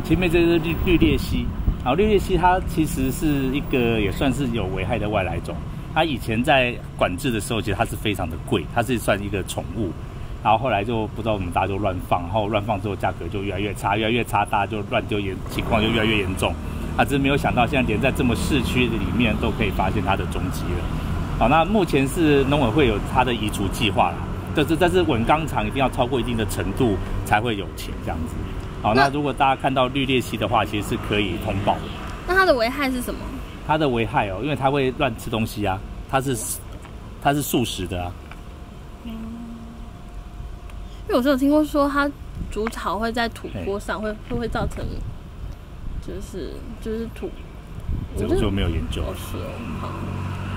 前面这个是绿鬣蜥，然后绿鬣蜥它其实是一个也算是有危害的外来种。它以前在管制的时候，其实它是非常的贵，它是算一个宠物。然后后来就不知道我们大家就乱放，然后乱放之后价格就越来越差，越来越差，大家就乱丢情况就越来越严重。只是没有想到现在连在这么市区里面都可以发现它的踪迹了。好，那目前是农委会有它的移除计划啦，但是稳钢厂一定要超过一定的程度才会有钱这样子。好，那如果大家看到绿鬣蜥的话，其实是可以通报的。 那它的危害是什么？ 它的危害因为它会乱吃东西啊，它是素食的啊。 因为我是有听过说它煮草会在土锅上会造成就是土， 这个就没有研究。 是哦，好。